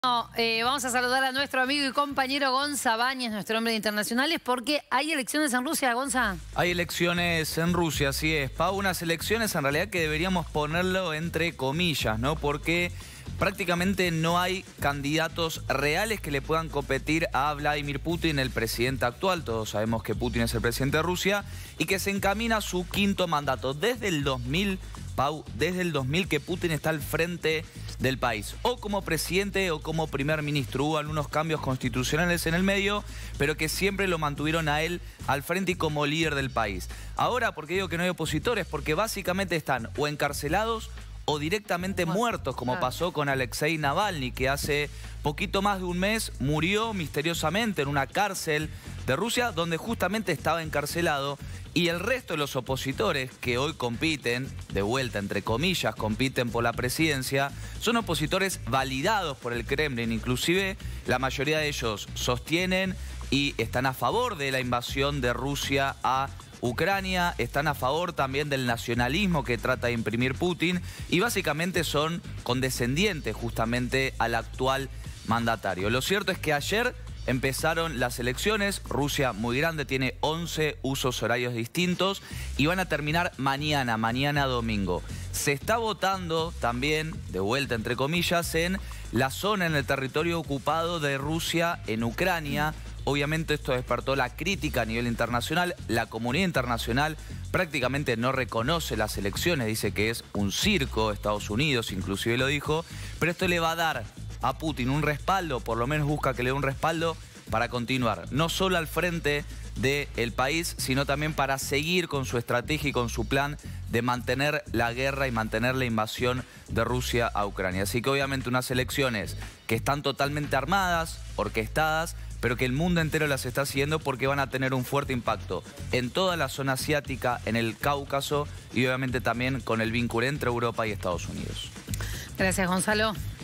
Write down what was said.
Vamos a saludar a nuestro amigo y compañero Gonza Báñez, nuestro hombre de internacionales, porque hay elecciones en Rusia, Gonza. Hay elecciones en Rusia, así es, Pau, unas elecciones en realidad que deberíamos ponerlo entre comillas, ¿no? Porque prácticamente no hay candidatos reales que le puedan competir a Vladimir Putin, el presidente actual. Todos sabemos que Putin es el presidente de Rusia y que se encamina a su quinto mandato. Desde el 2000, Pau, desde el 2000 que Putin está al frente del país, o como presidente o como primer ministro. Hubo algunos cambios constitucionales en el medio, pero que siempre lo mantuvieron a él al frente y como líder del país. Ahora, ¿por qué digo que no hay opositores? Porque básicamente están o encarcelados o directamente muertos, como pasó con Alexei Navalny, que hace poquito más de un mes murió misteriosamente en una cárcel de Rusia, donde justamente estaba encarcelado. Y el resto de los opositores que hoy compiten, de vuelta entre comillas, compiten por la presidencia, son opositores validados por el Kremlin. Inclusive la mayoría de ellos sostienen y están a favor de la invasión de Rusia a Ucrania, están a favor también del nacionalismo que trata de imprimir Putin y básicamente son condescendientes justamente al actual mandatario. Lo cierto es que ayer empezaron las elecciones. Rusia, muy grande, tiene 11 usos horarios distintos y van a terminar mañana domingo. Se está votando también, de vuelta entre comillas, en la zona, en el territorio ocupado de Rusia en Ucrania. Obviamente esto despertó la crítica a nivel internacional. La comunidad internacional prácticamente no reconoce las elecciones, dice que es un circo, Estados Unidos inclusive lo dijo, pero esto le va a dar a Putin un respaldo, por lo menos busca que le dé un respaldo para continuar, no solo al frente del país, sino también para seguir con su estrategia y con su plan de mantener la guerra y mantener la invasión de Rusia a Ucrania. Así que obviamente unas elecciones que están totalmente armadas, orquestadas, pero que el mundo entero las está siguiendo porque van a tener un fuerte impacto en toda la zona asiática, en el Cáucaso y obviamente también con el vínculo entre Europa y Estados Unidos. Gracias, Gonzalo.